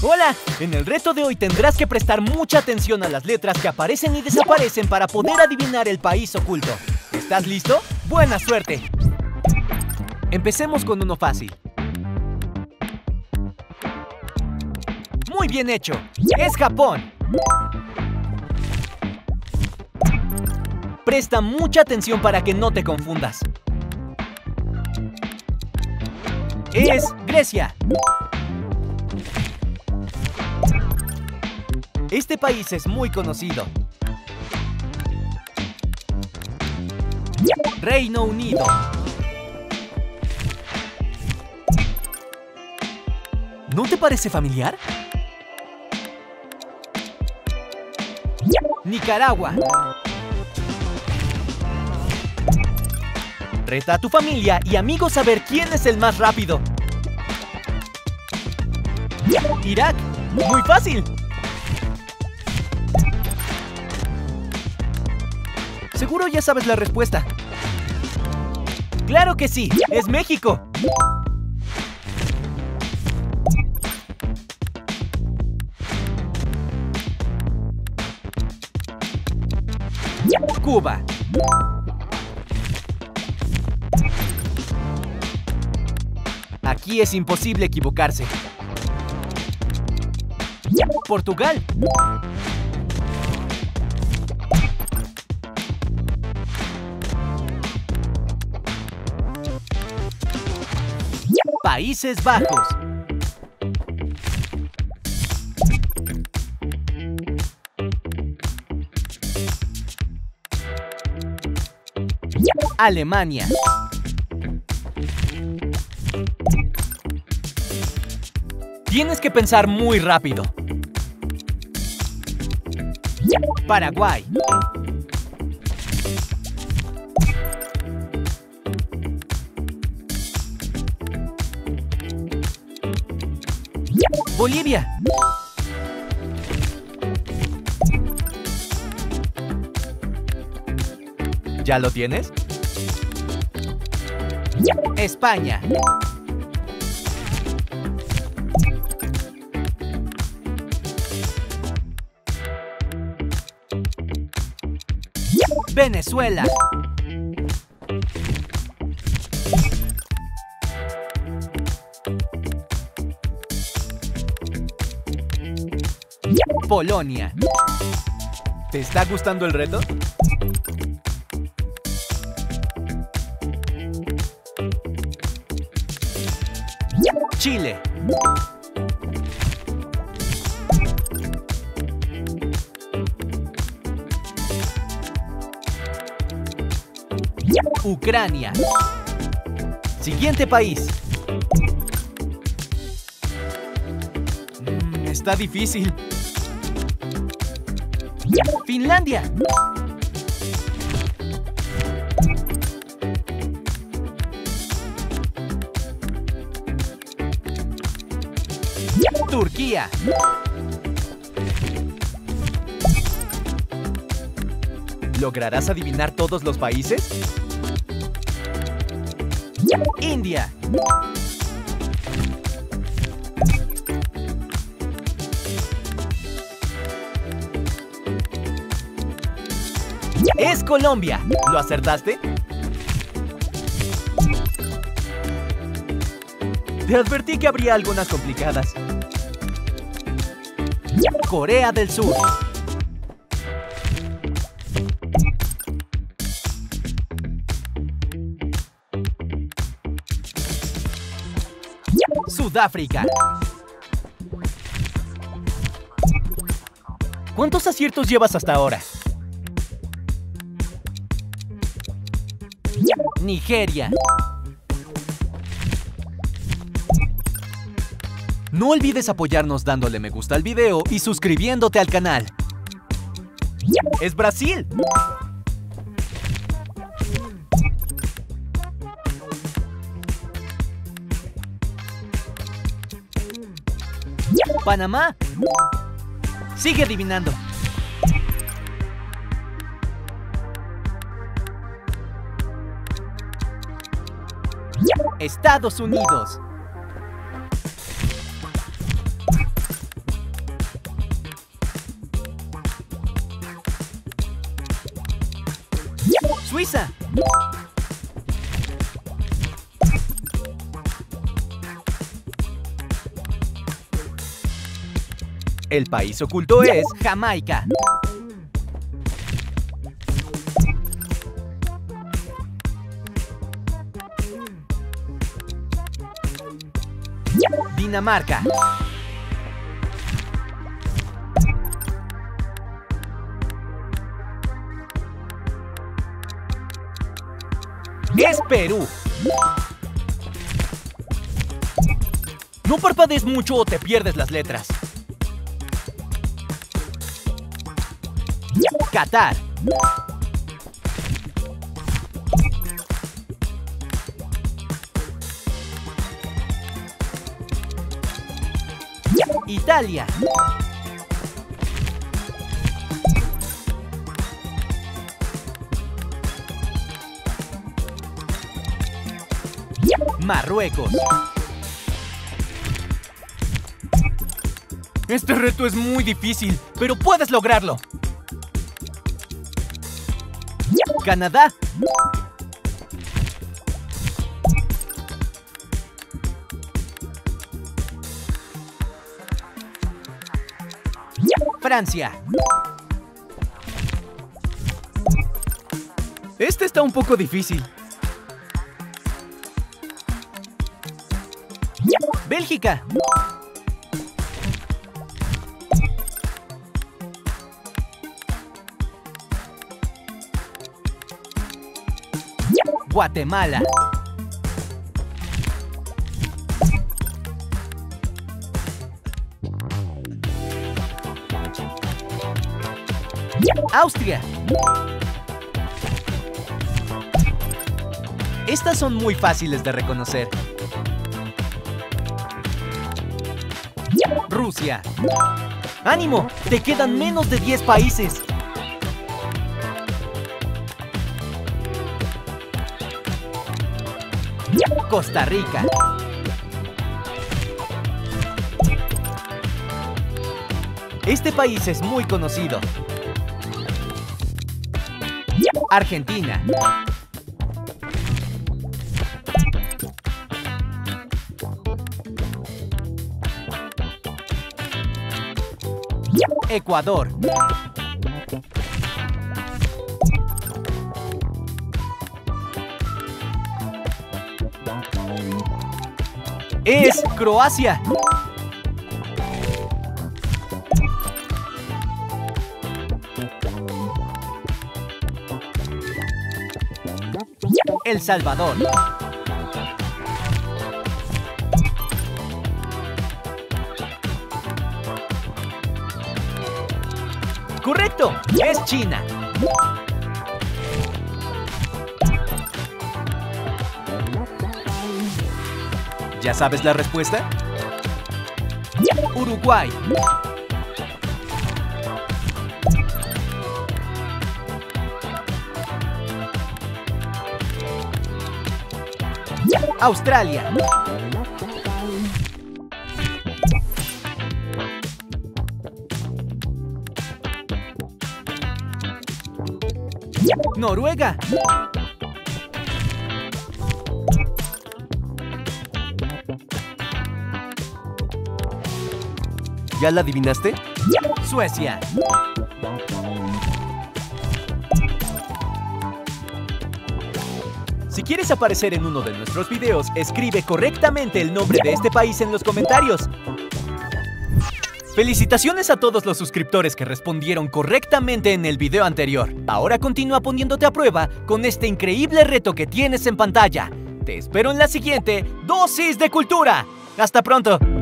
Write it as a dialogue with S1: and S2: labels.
S1: Hola, en el reto de hoy tendrás que prestar mucha atención a las letras que aparecen y desaparecen para poder adivinar el país oculto. ¿Estás listo? ¡Buena suerte! Empecemos con uno fácil. Muy bien hecho. Es Japón. Presta mucha atención para que no te confundas. Es Grecia. Este país es muy conocido. Reino Unido. ¿No te parece familiar? Nicaragua. Reta a tu familia y amigos a ver quién es el más rápido. Irak. Muy fácil. Seguro ya sabes la respuesta. ¡Claro que sí! ¡Es México! Cuba. Aquí es imposible equivocarse. Portugal. Países Bajos. Alemania. Tienes que pensar muy rápido. Paraguay. Bolivia. ¿Ya lo tienes? España. Venezuela. Polonia. ¿Te está gustando el reto? Chile. Ucrania. Siguiente país. Está difícil. Finlandia. Turquía. ¿Lograrás adivinar todos los países? India. Es Colombia. ¿Lo acertaste? Te advertí que habría algunas complicadas. Corea del Sur. Sudáfrica. ¿Cuántos aciertos llevas hasta ahora? Nigeria. No olvides apoyarnos dándole me gusta al video y suscribiéndote al canal. ¡Es Brasil! Panamá. Sigue adivinando. Estados Unidos. Suiza. El país oculto es Jamaica. Dinamarca. Es Perú. No parpadees mucho o te pierdes las letras. Qatar. Italia. Marruecos. Este reto es muy difícil, pero puedes lograrlo. Canadá. Francia. Este está un poco difícil. Bélgica. Guatemala. Austria. Estas son muy fáciles de reconocer. Rusia. ¡Ánimo! ¡Te quedan menos de 10 países! Costa Rica. Este país es muy conocido. Argentina. Ecuador. Es Croacia. El Salvador. ¡Correcto! Es China. ¿Ya sabes la respuesta? Uruguay. Australia. Noruega. ¿Ya la adivinaste? Suecia. Si quieres aparecer en uno de nuestros videos, escribe correctamente el nombre de este país en los comentarios. Felicitaciones a todos los suscriptores que respondieron correctamente en el video anterior. Ahora continúa poniéndote a prueba con este increíble reto que tienes en pantalla. Te espero en la siguiente Dosis de Cultura. ¡Hasta pronto!